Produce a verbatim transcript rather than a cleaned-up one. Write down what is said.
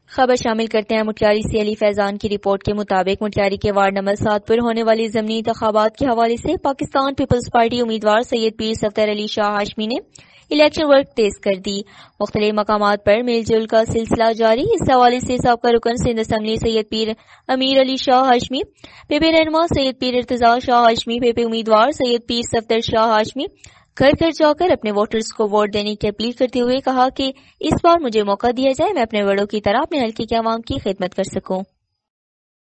खबर शामिल करते हैं मुटियारी से अली फैजान की रिपोर्ट के मुताबिक मुटियारी के वार्ड नंबर सात पर होने वाली ज़मीनी इंतखाबात के हवाले से पाकिस्तान पीपल्स पार्टी उम्मीदवार सैयद पीर सफदर अली शाह हाशमी ने इलेक्शन वर्क तेज कर दी। मुख्तलिफ मकामात पर मिलजुल का सिलसिला जारी। इस हवाले से साबका रुकन सिंध असम्बली सैयद पीर अमीर अली शाह हाशमी, पेपे रहनुमा सैयद पीर इर्तजा शाह हाशमी, पेपे उम्मीदवार सैयद पीर सफदर शाह हाशमी घर घर जाकर अपने वोटर्स को वोट देने की अपील करते हुए कहा कि इस बार मुझे मौका दिया जाए, मैं अपने बड़ों की तरह अपने हल्के के अवाम की खिदमत कर सकूं।